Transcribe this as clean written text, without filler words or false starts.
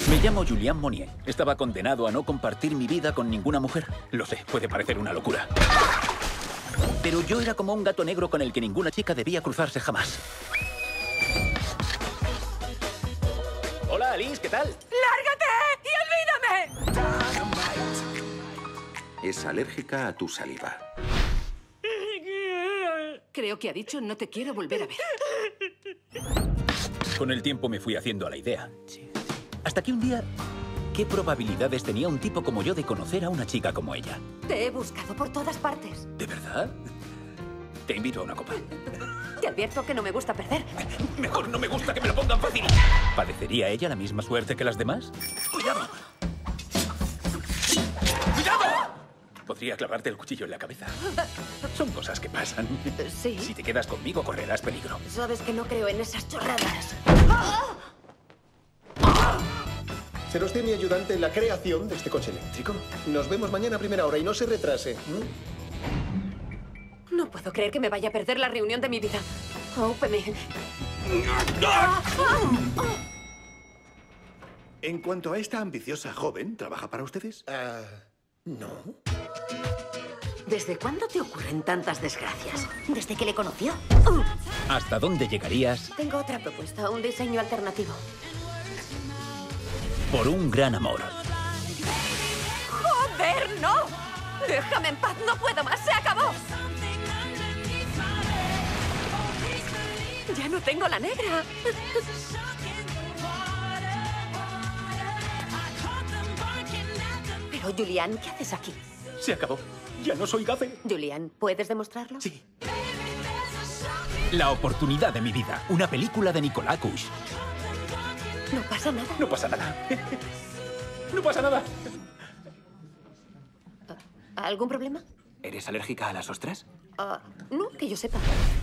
Me llamo Julian Monnier. Estaba condenado a no compartir mi vida con ninguna mujer. Lo sé, puede parecer una locura. Pero yo era como un gato negro con el que ninguna chica debía cruzarse jamás. Hola, Alice, ¿qué tal? ¡Lárgate y olvídame! Es alérgica a tu saliva. Creo que ha dicho no te quiero volver a ver. Con el tiempo me fui haciendo a la idea. Hasta que un día, ¿qué probabilidades tenía un tipo como yo de conocer a una chica como ella? Te he buscado por todas partes. ¿De verdad? Te invito a una copa. Te advierto que no me gusta perder. Mejor no me gusta que me lo pongan fácil. ¿Padecería ella la misma suerte que las demás? ¡Cuidado! ¡Cuidado! Podría clavarte el cuchillo en la cabeza. Son cosas que pasan. Sí. Si te quedas conmigo, correrás peligro. Sabes que no creo en esas chorradas. Será usted mi ayudante en la creación de este coche eléctrico. Nos vemos mañana a primera hora y no se retrase. No puedo creer que me vaya a perder la reunión de mi vida. Ópeme. En cuanto a esta ambiciosa joven, ¿trabaja para ustedes? No. ¿Desde cuándo te ocurren tantas desgracias? Desde que le conoció. ¿Hasta dónde llegarías Tengo otra propuesta, un diseño alternativo. por un gran amor? ¡Joder, no! ¡Déjame en paz! ¡No puedo más! ¡Se acabó! Ya no tengo la negra. Pero, Julian, ¿qué haces aquí? Se acabó. Ya no soy gafe. Julian, ¿puedes demostrarlo? Sí. La oportunidad de mi vida. Una película de Nicolas Cage. No pasa nada. No pasa nada. No pasa nada. ¿Algún problema? ¿Eres alérgica a las ostras? No, que yo sepa.